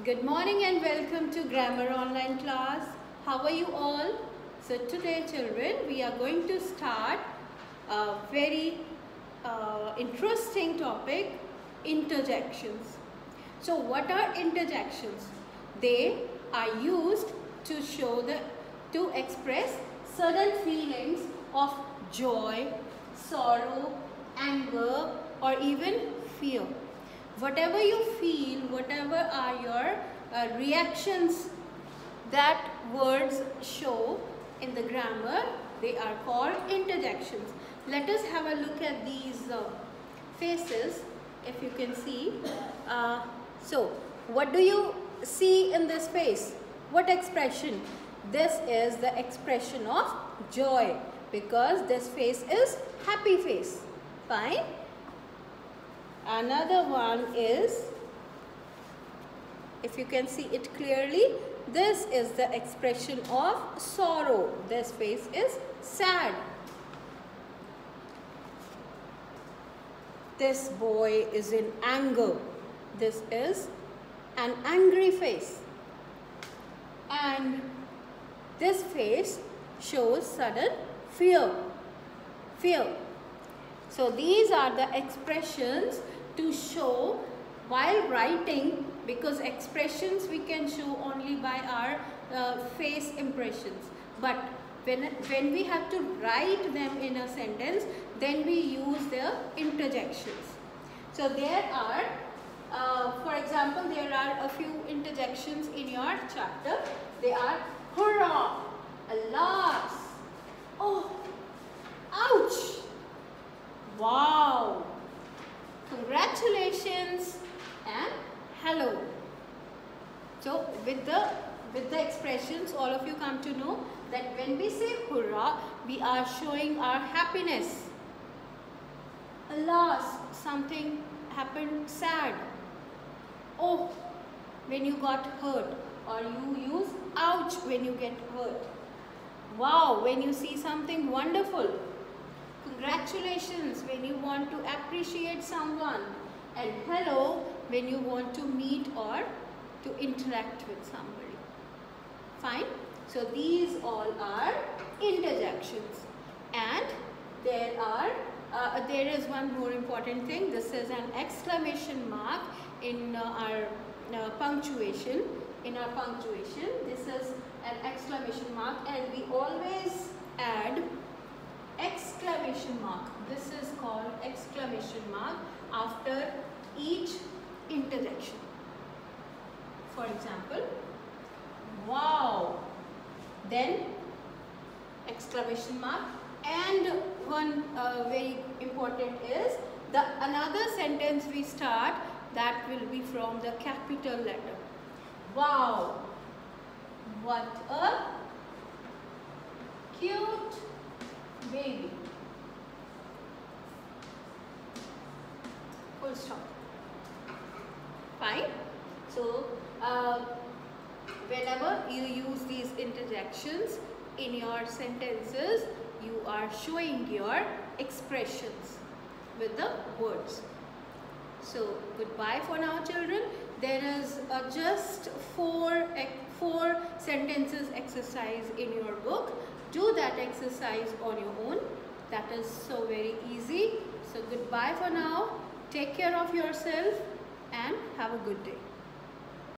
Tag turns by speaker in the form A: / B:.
A: Good morning and welcome to Grammar Online class. How are you all? So today children, we are going to start a very interesting topic, interjections. So what are interjections? They are used to to express certain feelings of joy, sorrow, anger or even fear. Whatever you feel, whatever are your reactions that words show in the grammar, they are called interjections. Let us have a look at these faces, if you can see. So, what do you see in this face? What expression? This is the expression of joy because this face is happy face. Fine. Another one is, if you can see it clearly, this is the expression of sorrow. This face is sad. This boy is in anger. This is an angry face. And this face shows sudden fear. Fear. So these are the expressions to show while writing, because expressions we can show only by our face impressions. But when we have to write them in a sentence, then we use the interjections. So there are, for example, there are a few interjections in your chapter. They are hurrah, alas, oh, ouch, wow, congratulations and hello. So with the expressions, all of you come to know that when we say hurrah, we are showing our happiness. Alas, something happened sad. Oh, when you got hurt, or you use ouch when you get hurt. Wow, when you see something wonderful. Congratulations when you want to appreciate someone, and hello when you want to meet or to interact with somebody. Fine. So these all are interjections, and there is one more important thing. This is an exclamation mark in our punctuation. In our punctuation, this is an exclamation mark, and we always add exclamation mark. This is called exclamation mark after each interjection. For example, wow, then exclamation mark, and one very important is another sentence we start that will be from the capital letter. Wow, what a cute baby. Full stop. Fine. So whenever you use these interjections in your sentences, you are showing your expressions with the words. So goodbye for now children. There is just four sentences exercise in your book. Do that exercise on your own. That is so very easy. So goodbye for now. Take care of yourself and have a good day.